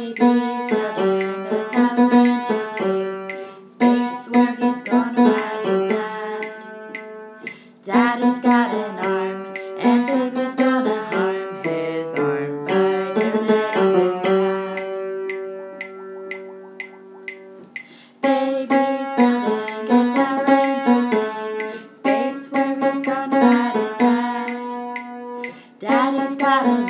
Baby's building a tower into space, space where he's gonna find his dad. Daddy's got an arm, and baby's gonna harm his arm by turning it off his dad. Baby's building a tower into space, space where he's gonna find his dad. Daddy's got an